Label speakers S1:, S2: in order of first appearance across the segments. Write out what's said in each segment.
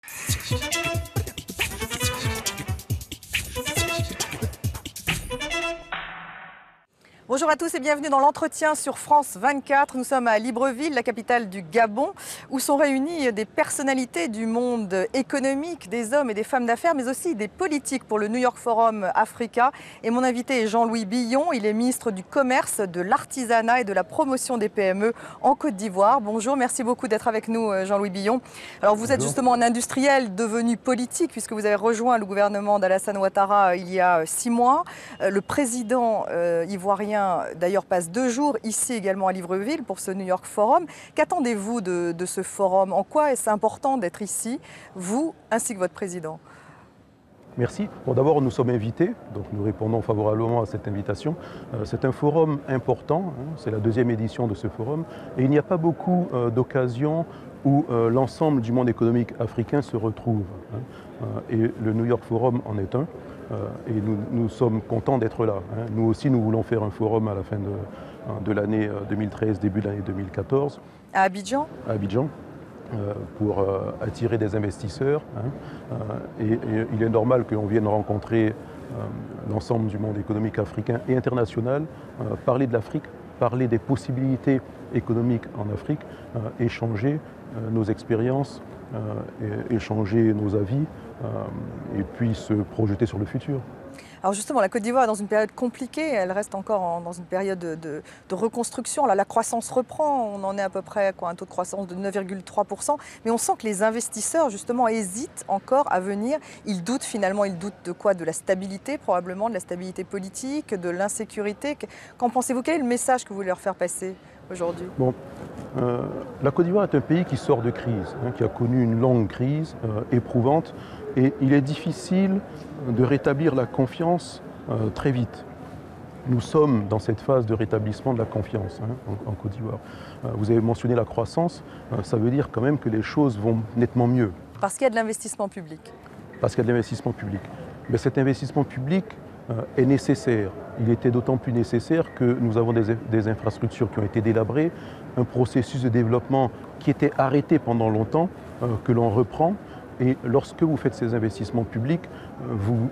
S1: Bonjour à tous et bienvenue dans l'entretien sur France 24. Nous sommes à Libreville, la capitale du Gabon, où sont réunies des personnalités du monde économique, des hommes et des femmes d'affaires, mais aussi des politiques pour le New York Forum Africa. Et mon invité est Jean-Louis Billon, il est ministre du Commerce, de l'Artisanat et de la Promotion des PME en Côte d'Ivoire. Bonjour, merci beaucoup d'être avec nous Jean-Louis Billon. Alors vous êtes justement un industriel devenu politique puisque vous avez rejoint le gouvernement d'Alassane Ouattara il y a 6 mois. Le président ivoirien d'ailleurs passe 2 jours ici également à Libreville pour ce New York Forum. Qu'attendez-vous de ce forum? En quoi est-ce important d'être ici, vous ainsi que votre président?
S2: Merci. Bon, d'abord, nous sommes invités, donc nous répondons favorablement à cette invitation. C'est un forum important, c'est la 2e édition de ce forum, et il n'y a pas beaucoup d'occasions où l'ensemble du monde économique africain se retrouve. Et le New York Forum en est un. Et nous sommes contents d'être là. Nous aussi, nous voulons faire un forum à la fin de l'année 2013, début de l'année 2014.
S1: À Abidjan?
S2: À Abidjan, pour attirer des investisseurs. Et il est normal que l'on vienne rencontrer l'ensemble du monde économique africain et international, parler de l'Afrique, parler des possibilités économiques en Afrique, échanger nos expériences, échanger nos avis, et puis se projeter sur le futur.
S1: Alors justement, la Côte d'Ivoire est dans une période compliquée, elle reste encore dans une période de reconstruction. Là, la croissance reprend, on en est à peu près à un taux de croissance de 9,3%, mais on sent que les investisseurs justement hésitent encore à venir. Ils doutent finalement, ils doutent de quoi? De la stabilité probablement, de la stabilité politique, de l'insécurité. Qu'en pensez-vous? Quel est le message que vous voulez leur faire passer aujourd'hui?
S2: Bon, la Côte d'Ivoire est un pays qui sort de crise, qui a connu une longue crise éprouvante, et il est difficile de rétablir la confiance très vite. Nous sommes dans cette phase de rétablissement de la confiance en Côte d'Ivoire. Vous avez mentionné la croissance, ça veut dire quand même que les choses vont nettement mieux.
S1: Parce qu'il y a de l'investissement public.
S2: Parce qu'il y a de l'investissement public. Mais cet investissement public est nécessaire. Il était d'autant plus nécessaire que nous avons des infrastructures qui ont été délabrées, un processus de développement qui était arrêté pendant longtemps, que l'on reprend. Et lorsque vous faites ces investissements publics, vous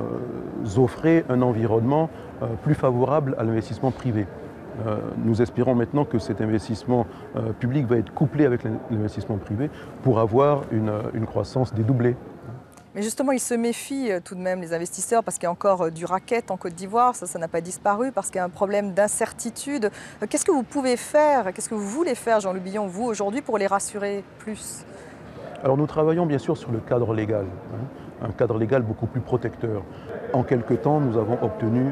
S2: offrez un environnement plus favorable à l'investissement privé. Nous espérons maintenant que cet investissement public va être couplé avec l'investissement privé pour avoir une croissance dédoublée.
S1: Mais justement, ils se méfient tout de même, les investisseurs, parce qu'il y a encore du racket en Côte d'Ivoire, ça n'a pas disparu, parce qu'il y a un problème d'incertitude. Qu'est-ce que vous pouvez faire, qu'est-ce que vous voulez faire, Jean-Louis Billon, vous, aujourd'hui, pour les rassurer plus?
S2: Alors nous travaillons bien sûr sur le cadre légal, un cadre légal beaucoup plus protecteur. En quelque temps, nous avons obtenu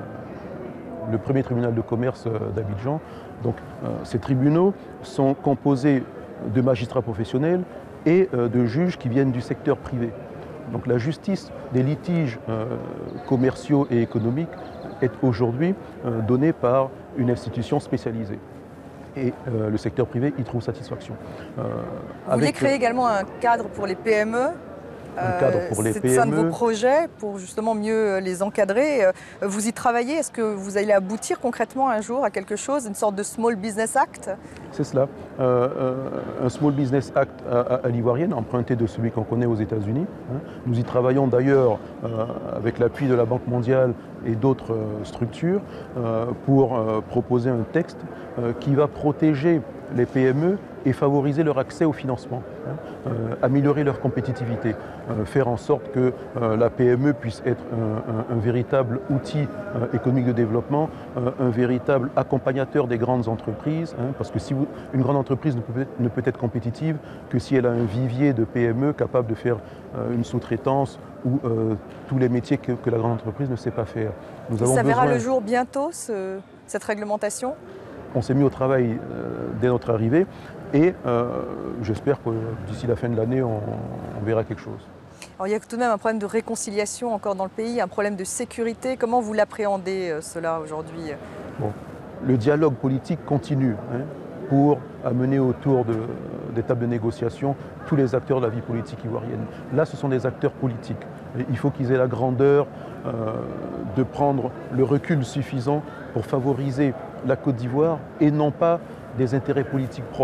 S2: le premier tribunal de commerce d'Abidjan. Donc ces tribunaux sont composés de magistrats professionnels et de juges qui viennent du secteur privé. Donc la justice des litiges commerciaux et économiques est aujourd'hui donnée par une institution spécialisée. Et le secteur privé y trouve satisfaction.
S1: Vous voulez créer également un cadre pour les PME?
S2: Un cadre pour les PME.
S1: C'est un de vos projets pour justement mieux les encadrer. Vous y travaillez? Est-ce que vous allez aboutir concrètement un jour à quelque chose, une sorte de Small Business Act?
S2: C'est cela. Un Small Business Act à l'ivoirienne, emprunté de celui qu'on connaît aux États-Unis. Nous y travaillons d'ailleurs avec l'appui de la Banque mondiale et d'autres structures pour proposer un texte qui va protéger les PME et favoriser leur accès au financement, améliorer leur compétitivité, faire en sorte que la PME puisse être un véritable outil économique de développement, un véritable accompagnateur des grandes entreprises, parce que une grande entreprise ne peut être compétitive que si elle a un vivier de PME capable de faire une sous-traitance ou tous les métiers que la grande entreprise ne sait pas faire.
S1: Ça verra le jour bientôt, cette réglementation?
S2: On s'est mis au travail dès notre arrivée et j'espère que d'ici la fin de l'année, on verra quelque chose.
S1: Alors, il y a tout de même un problème de réconciliation encore dans le pays, un problème de sécurité. Comment vous l'appréhendez cela aujourd'hui?
S2: Bon, le dialogue politique continue pour amener autour des tables de négociation tous les acteurs de la vie politique ivoirienne. Là, ce sont des acteurs politiques. Et il faut qu'ils aient la grandeur de prendre le recul suffisant pour favoriser la Côte d'Ivoire et non pas des intérêts politiques propres.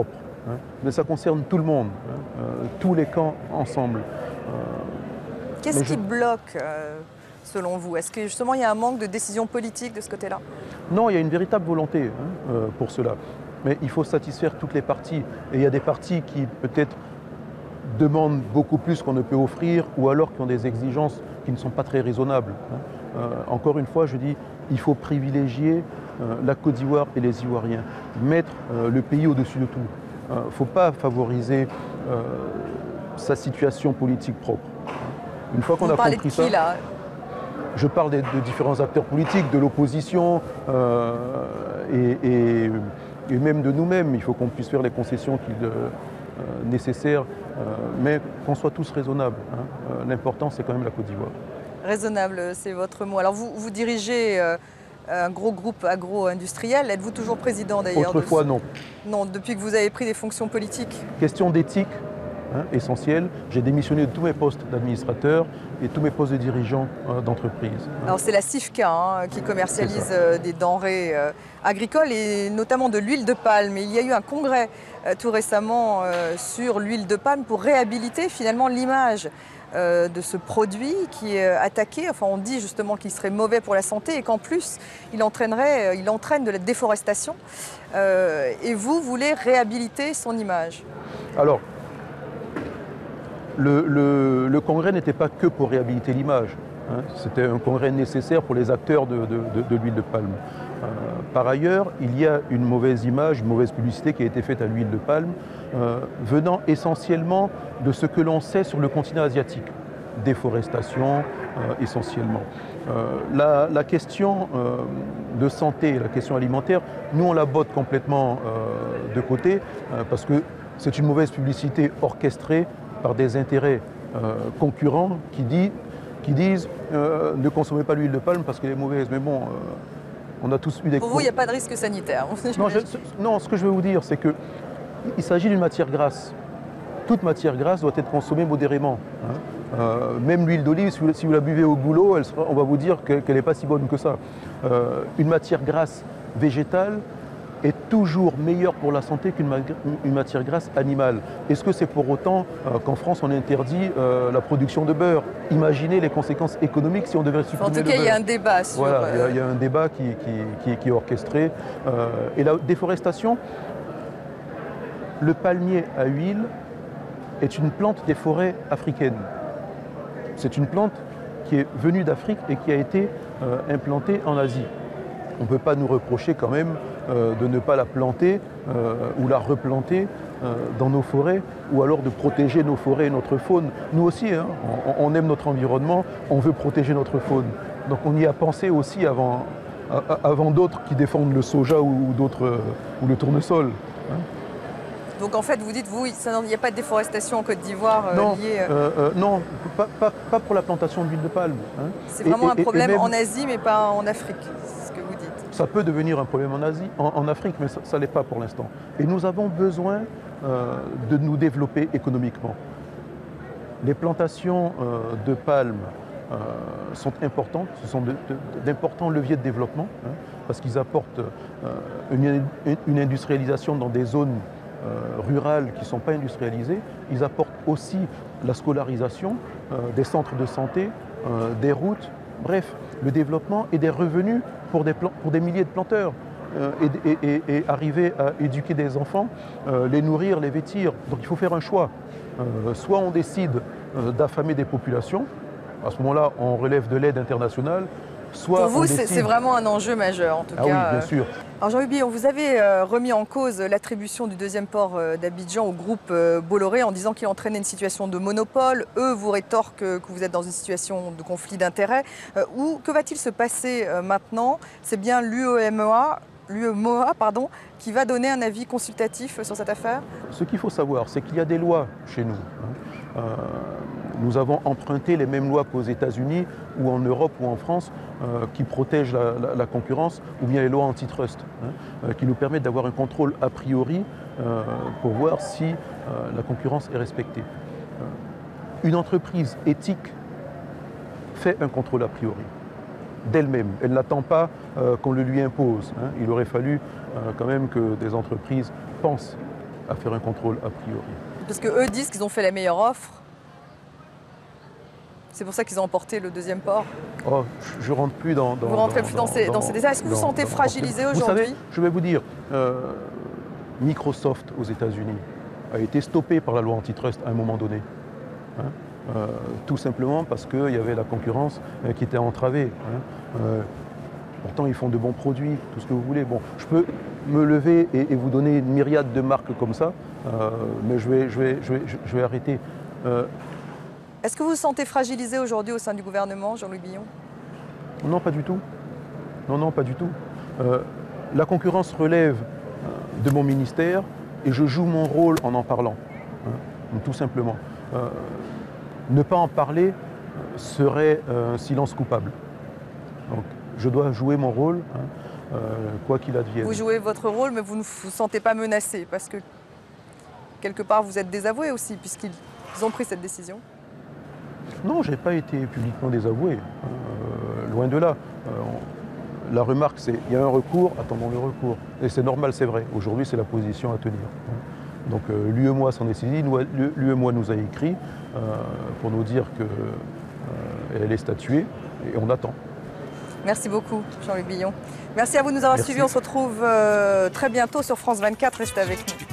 S2: hein, mais ça concerne tout le monde, hein, tous les camps ensemble.
S1: Qu'est-ce qui bloque selon vous? Est-ce que justement il y a un manque de décision politique de ce côté-là?
S2: Non, il y a une véritable volonté pour cela. Mais il faut satisfaire toutes les parties. Et il y a des parties qui peut-être demandent beaucoup plus qu'on ne peut offrir ou alors qui ont des exigences qui ne sont pas très raisonnables. Encore une fois, je dis, il faut privilégier la Côte d'Ivoire et les Ivoiriens, mettre le pays au-dessus de tout. Il ne faut pas favoriser sa situation politique propre. Une fois qu'on a compris ça, là je parle de différents acteurs politiques, de l'opposition et même de nous-mêmes. Il faut qu'on puisse faire les concessions nécessaires, mais qu'on soit tous raisonnables. L'important, c'est quand même la Côte d'Ivoire.
S1: Raisonnable, c'est votre mot. Alors vous dirigez un gros groupe agro-industriel. Êtes-vous toujours président d'ailleurs?
S2: Autrefois, non.
S1: Non, depuis que vous avez pris des fonctions politiques?
S2: Question d'éthique. Essentiel. J'ai démissionné de tous mes postes d'administrateur et tous mes postes de dirigeant d'entreprise.
S1: Alors c'est la CIFCA qui commercialise des denrées agricoles et notamment de l'huile de palme. Et il y a eu un congrès tout récemment sur l'huile de palme pour réhabiliter finalement l'image de ce produit qui est attaqué. Enfin, on dit justement qu'il serait mauvais pour la santé et qu'en plus il entraîne de la déforestation. Et vous voulez réhabiliter son image?
S2: Alors, le congrès n'était pas que pour réhabiliter l'image. C'était un congrès nécessaire pour les acteurs de l'huile de palme. Par ailleurs, il y a une mauvaise image, une mauvaise publicité qui a été faite à l'huile de palme, venant essentiellement de ce que l'on sait sur le continent asiatique. Déforestation, essentiellement. La question de santé, la question alimentaire, nous on la botte complètement de côté, parce que c'est une mauvaise publicité orchestrée par des intérêts concurrents qui disent ne consommez pas l'huile de palme parce qu'elle est mauvaise. Mais bon, on a tous eu des...
S1: Pour vous, il n'y a pas de risque sanitaire?
S2: Non, ce que je veux vous dire, c'est qu'il s'agit d'une matière grasse. Toute matière grasse doit être consommée modérément. Même l'huile d'olive, si vous la buvez au goulot, on va vous dire qu'elle n'est pas si bonne que ça. Une matière grasse végétale est toujours meilleure pour la santé qu'une matière grasse animale. Est-ce que c'est pour autant qu'en France on interdit la production de beurre? Imaginez les conséquences économiques si on devait supprimer le beurre.
S1: En tout cas, il y a un débat sur...
S2: Voilà, il y a un débat qui est orchestré. Et la déforestation, le palmier à huile est une plante des forêts africaines. C'est une plante qui est venue d'Afrique et qui a été implantée en Asie. On ne peut pas nous reprocher quand même de ne pas la planter ou la replanter dans nos forêts, ou alors de protéger nos forêts et notre faune. Nous aussi, on aime notre environnement, on veut protéger notre faune. Donc on y a pensé aussi avant d'autres qui défendent le soja ou le tournesol.
S1: Donc en fait, vous dites, il n'y a pas de déforestation en Côte d'Ivoire liée...
S2: Non, pas pour la plantation d'huile de palme.
S1: C'est vraiment un problème même en Asie, mais pas en Afrique, c'est ce que vous dites.
S2: Ça peut devenir un problème en Afrique, mais ça ne l'est pas pour l'instant. Et nous avons besoin de nous développer économiquement. Les plantations de palme sont importantes, ce sont d'importants leviers de développement, parce qu'ils apportent une industrialisation dans des zones rurales qui ne sont pas industrialisées. Ils apportent aussi la scolarisation, des centres de santé, des routes, bref, le développement et des revenus pour des milliers de planteurs. Et arriver à éduquer des enfants, les nourrir, les vêtir. Donc il faut faire un choix. Soit on décide d'affamer des populations, à ce moment-là on relève de l'aide internationale.
S1: Pour vous, c'est vraiment un enjeu majeur, en tout cas.
S2: Oui, bien sûr.
S1: Alors Jean Huby, on vous avait remis en cause l'attribution du deuxième port d'Abidjan au groupe Bolloré en disant qu'il entraînait une situation de monopole. Eux vous rétorquent que vous êtes dans une situation de conflit d'intérêts. Que va-t-il se passer maintenant? C'est bien l'UEMOA qui va donner un avis consultatif sur cette affaire? Ce
S2: qu'il faut savoir, c'est qu'il y a des lois chez nous. Nous avons emprunté les mêmes lois qu'aux États-Unis ou en Europe ou en France qui protègent la concurrence, ou bien les lois antitrust, qui nous permettent d'avoir un contrôle a priori pour voir si la concurrence est respectée. Une entreprise éthique fait un contrôle a priori d'elle-même. Elle n'attend pas qu'on le lui impose. Il aurait fallu quand même que des entreprises pensent à faire un contrôle a priori.
S1: Parce qu'eux disent qu'ils ont fait la meilleure offre. C'est pour ça qu'ils ont emporté le deuxième port.
S2: Oh, je ne rentre plus dans...
S1: Vous ne rentrez plus dans ces détails. Est-ce que vous vous sentez fragilisé aujourd'hui?
S2: Vous savez, je vais vous dire, Microsoft aux États-Unis a été stoppé par la loi antitrust à un moment donné. Hein, tout simplement parce qu'il y avait la concurrence qui était entravée. Hein. Pourtant, ils font de bons produits, tout ce que vous voulez. Bon, je peux me lever et vous donner une myriade de marques comme ça, mais je vais arrêter.
S1: Est-ce que vous vous sentez fragilisé aujourd'hui au sein du gouvernement, Jean-Louis Billon?
S2: Non, pas du tout. Non, pas du tout. La concurrence relève de mon ministère et je joue mon rôle en parlant. Hein, tout simplement. Ne pas en parler serait un silence coupable. Donc, je dois jouer mon rôle, hein, quoi qu'il advienne.
S1: Vous jouez votre rôle, mais vous ne vous sentez pas menacé, parce que quelque part vous êtes désavoué aussi, puisqu'ils ont pris cette décision.
S2: Non, je n'ai pas été publiquement désavoué, loin de là. La remarque, c'est il y a un recours, attendons le recours. Et c'est normal, c'est vrai. Aujourd'hui, c'est la position à tenir. Donc l'UEMOA s'en est saisi, l'UEMOA nous a écrit pour nous dire qu'elle est statuée et on attend.
S1: Merci beaucoup, Jean-Louis Billon. Merci à vous de nous avoir suivis. On se retrouve très bientôt sur France 24. Restez avec nous.